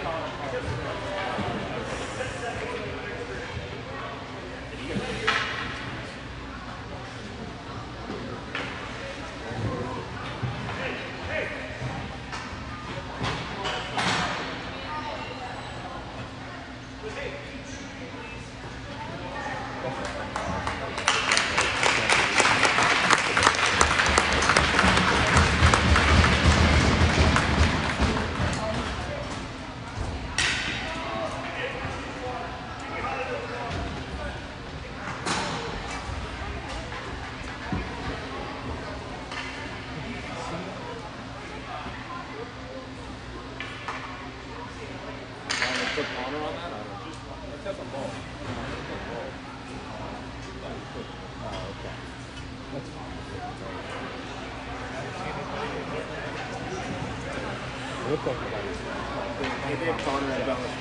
Put Connor on that? I don't know. Let's have some ball. Oh, okay. That's fine. We'll talk about it. Maybe if Connor and Bellis.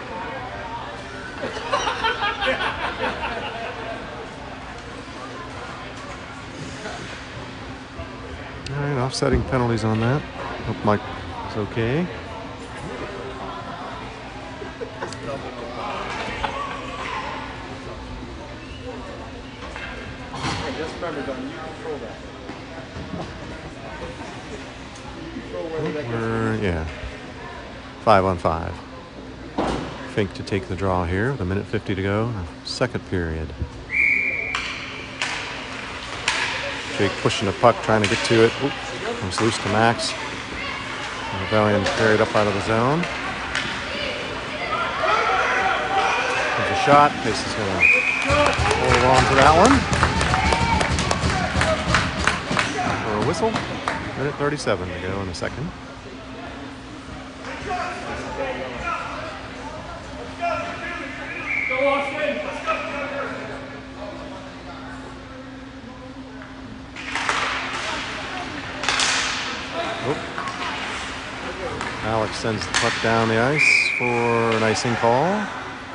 All right, offsetting penalties on that. Hope Mike is okay. Just remember, Don, you control that. Control whether that We're, yeah, five on five. Fink to take the draw here with a minute fifty to go. Second period. Jake pushing the puck, trying to get to it. Oop, comes loose to Max. Rebellion carried up out of the zone. There's a shot. Pace is going to hold on to that one. For a whistle. Minute thirty-seven to go in the second. Alex sends the puck down the ice for an icing call.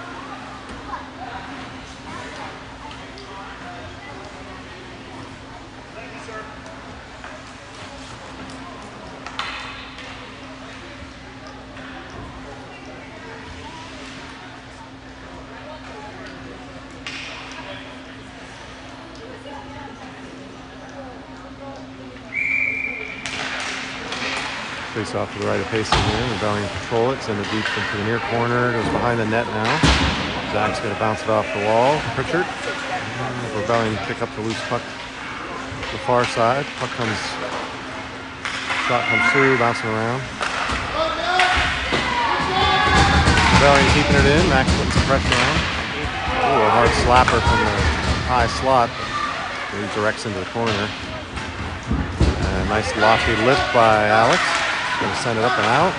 Face off to the right of Payson here. Rebellion control it. Send it deep into the near corner. Goes behind the net now. Zach's going to bounce it off the wall. Pritchard. And Rebellion pick up the loose puck to the far side. Puck comes. Shot comes through, bouncing around. Rebellion keeping it in. Max putting some pressure on. Ooh, a hard slapper from the high slot. Moves Rex into the corner. And a nice lofty lift by Alex. Going to send it up and out.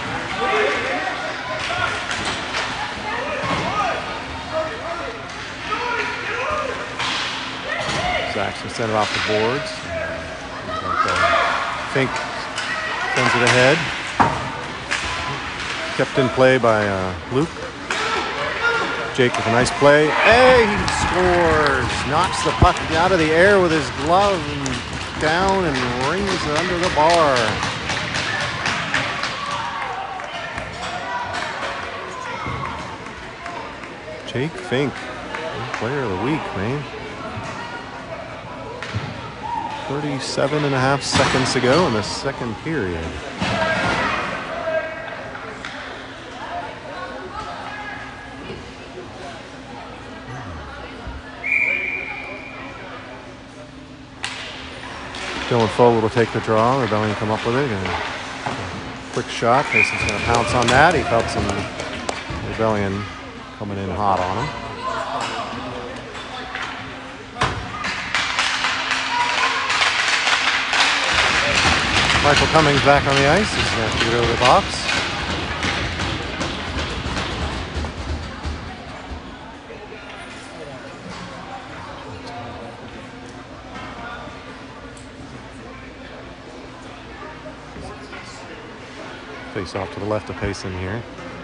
Zach's going to send it off the boards. Fink sends it ahead. Kept in play by uh, Luke. Jake with a nice play. Hey, he scores! Knocks the puck out of the air with his glove and down and rings it under the bar. Jake Fink, player of the week, man. thirty-seven and a half seconds to go in the second period. Dylan Fogel will take the draw. Rebellion come up with it. And a quick shot. Mason's going to pounce on that. He felt some Rebellion coming in hot on him. Michael Cummings back on the ice. He's going to have to get over the box. Face off to the left of Payson here.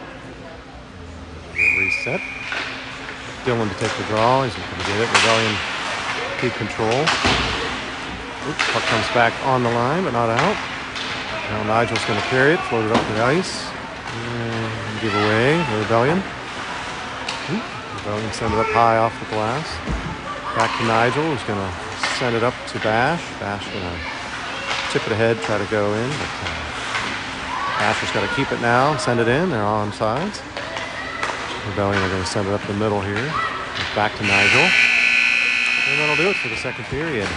Reset. Dylan to take the draw. He's going to get it. Rebellion keep control. Oops, puck comes back on the line, but not out. Now Nigel's going to carry it, float it up the ice, and give away the Rebellion. Oop, Rebellion send it up high off the glass. Back to Nigel, who's going to send it up to Bash. Bash going to tip it ahead, try to go in, but uh, Asher's got to keep it now and send it in. They're on sides. Rebellion are going to send it up the middle here. Back to Nigel. And that'll do it for the second period.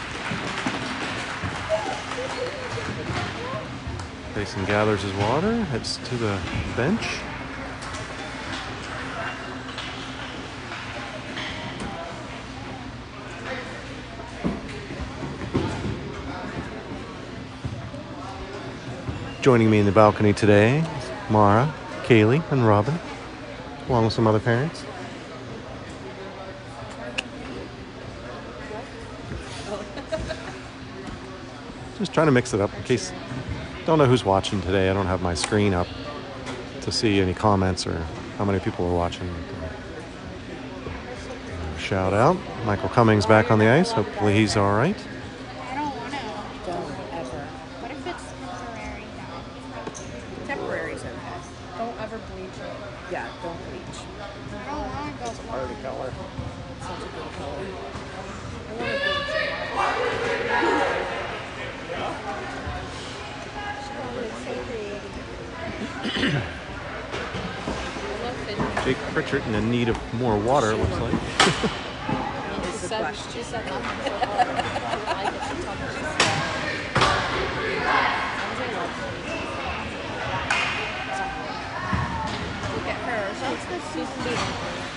Payson gathers his water, heads to the bench. Joining me in the balcony today is Mara, Kaylee, and Robin, along with some other parents. Just trying to mix it up in case, don't know who's watching today. I don't have my screen up to see any comments or how many people are watching. Shout out. Michael Cummings back on the ice. Hopefully he's all right. I don't want to. Don't ever. What if it's temporary though? Temporary's okay. Don't ever bleach it. Yeah, don't bleach. I don't want to go for Party color. It's such a good color. I want to bleach it. Jake Pritchard in need of more water, it looks like. It's the question. She said nothing. I like it. She told me she said. Look at her. She's the she's leading.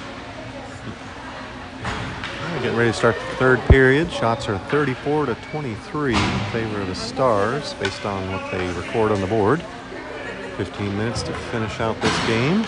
We're getting ready to start the third period. Shots are thirty-four to twenty-three in favor of the Stars, based on what they record on the board. fifteen minutes to finish out this game.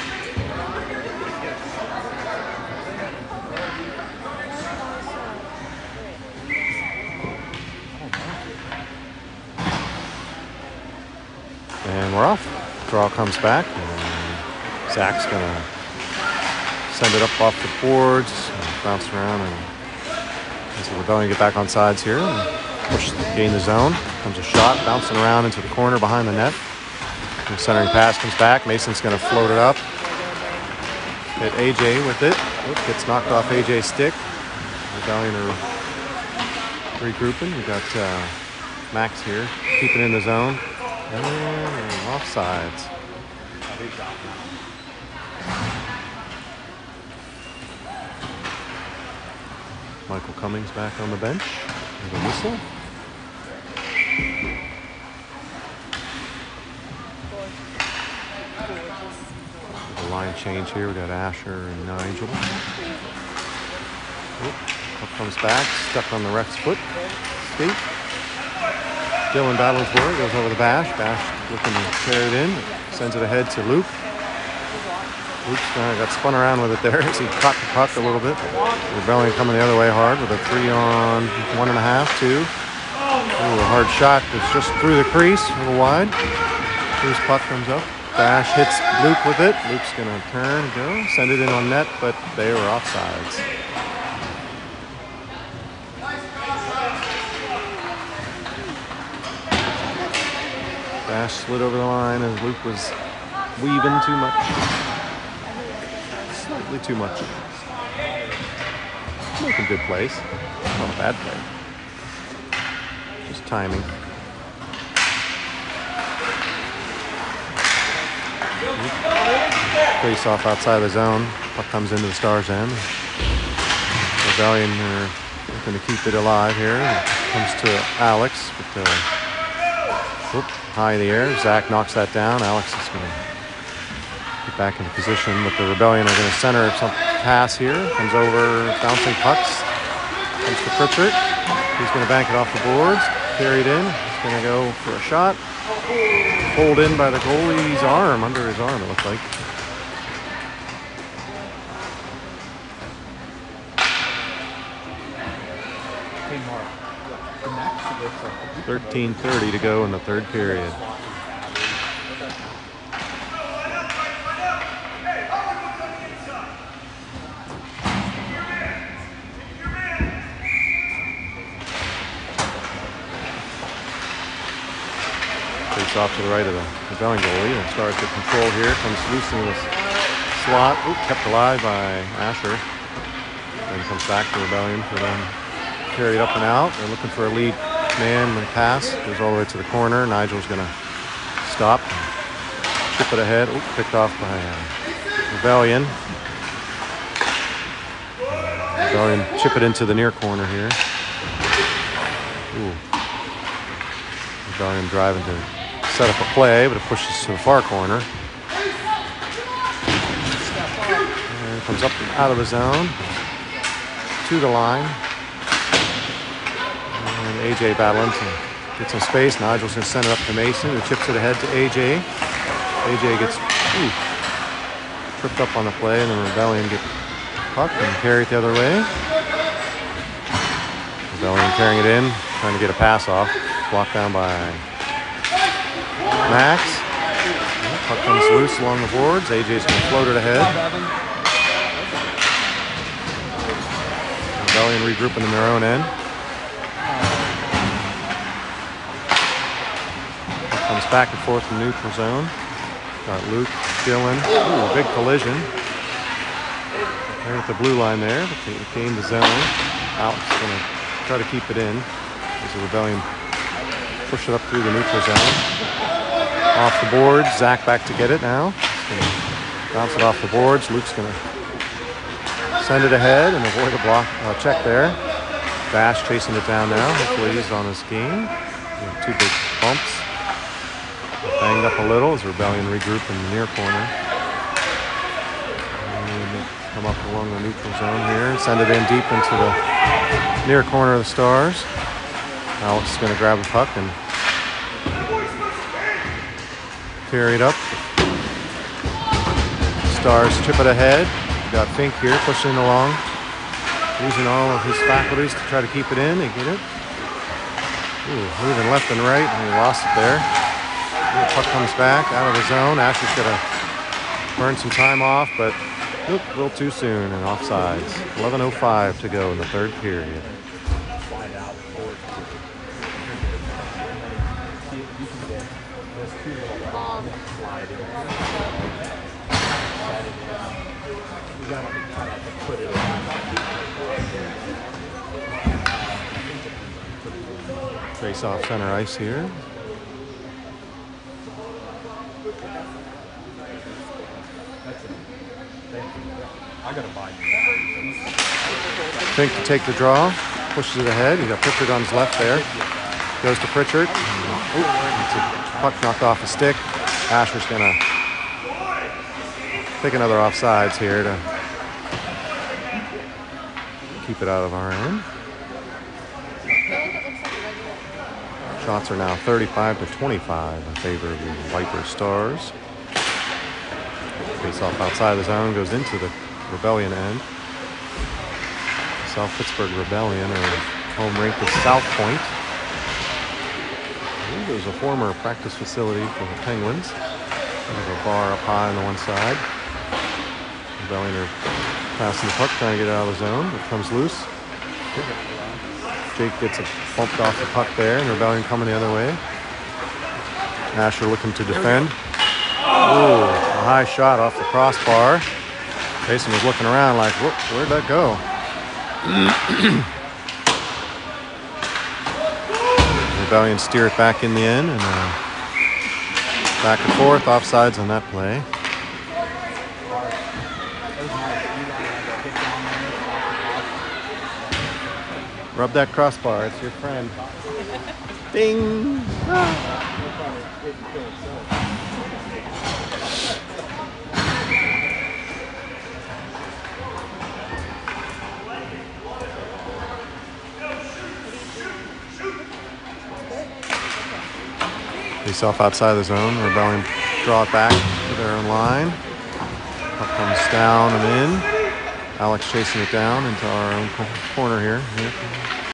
And we're off. Draw comes back, and Zach's gonna send it up off the boards, and bounce around, and as the Rebellion get back on sides here and push, gain the zone. Comes a shot, bouncing around into the corner behind the net. The centering pass comes back. Mason's gonna float it up. Hit A J with it. Oop, gets knocked off A J's stick. Rebellion are regrouping. We got uh, Max here, keeping in the zone. And off sides. Michael Cummings back on the bench with a whistle. The line change here. We got Asher and Nigel. Oop, puck comes back, stuck on the ref's foot. Skate. Dylan battles for it, goes over the Bash. Bash looking to carry it in, sends it ahead to Luke. Luke's uh, got spun around with it there as he caught the puck a little bit. Rebellion coming the other way hard with a three on one and a half, two. Ooh, little hard shot that's just through the crease, a little wide. Loose puck comes up. Bash hits Luke with it. Luke's going to turn, go, send it in on net, but they were offsides. Bash slid over the line as Luke was weaving too much. Slightly too much. Making good plays. Not a bad play. Just timing. Face off outside the zone. Puck comes into the Stars' end. Rebellion are looking to keep it alive here. It comes to Alex, but uh, whoop, high in the air. Zach knocks that down. Alex is going to get back into position, but the Rebellion are going to center some pass here. Comes over, bouncing pucks. Comes to Pritchard. He's going to bank it off the boards. Carried in. He's going to go for a shot. Pulled in by the goalie's arm, under his arm, it looked like. Hey, Mark. The next looks like thirteen thirty to go in the third period. Face off to the right of the Rebellion goalie and Stars get control here. Comes loose in the slot. Oop, kept alive by Asher. Then comes back to Rebellion for them. Carried up and out. They're looking for a lead man. The pass goes all the way to the corner. Nigel's going to stop. Chip it ahead. Oop, picked off by uh, Rebellion. Rebellion chip it into the near corner here. Ooh. Rebellion driving to set up a play, but it pushes to the far corner. And comes up and out of the zone to the line. And A J battling to get some space. Nigel's going to send it up to Mason, who chips it ahead to A J. A J gets ooh, tripped up on the play, and the Rebellion get puck and carry it the other way. Rebellion carrying it in, trying to get a pass off. Blocked down by Max. Puck comes loose along the boards. A J's going to float it ahead. Rebellion regrouping in their own end. Puck comes back and forth in neutral zone. Got Luke, Dylan. Ooh, big collision. They're at the blue line there, but they gain the zone. Alex is going to try to keep it in as the Rebellion push it up through the neutral zone. Off the boards. Zach back to get it now. He's going to bounce it off the boards. Luke's going to send it ahead and avoid a block uh, check there. Bash chasing it down now. Hopefully he's on his game. Two big bumps. Banged up a little as Rebellion regroup in the near corner. And come up along the neutral zone here and send it in deep into the near corner of the Stars. Alex is going to grab the puck and carry it up. Stars chip it ahead. We got Fink here pushing it along, using all of his faculties to try to keep it in. They get it. Ooh, moving left and right, and he lost it there. The puck comes back out of the zone. Asher's going to burn some time off, but oop, a little too soon and offsides. eleven oh five to go in the third period. Face off center ice here. I gotta buy Fink to take the draw, pushes it ahead. You got Pritchard on his left there. Goes to Pritchard. Ooh, it's a puck knocked off a stick. Asher's gonna take another offsides here to keep it out of our end. Shots are now thirty-five to twenty-five in favor of the Viper Stars. Face off outside the zone, goes into the Rebellion end. South Pittsburgh Rebellion are home rink with South Point. believe it was a former practice facility for the Penguins. There's a bar up high on the one side. Rebellion are passing the puck, trying to get it out of the zone. It comes loose. Jake gets it bumped off the puck there, and Rebellion coming the other way. Asher looking to defend. Ooh, a high shot off the crossbar. Jason was looking around like, whoop, where'd that go? Rebellion steer it back in the end, and uh, back and forth, offsides on that play. Rub that crossbar, it's your friend. Ding! Face off outside the zone. Rebellion draw it back to their own line. Puck comes down and in. Alex chasing it down into our own corner here. Here.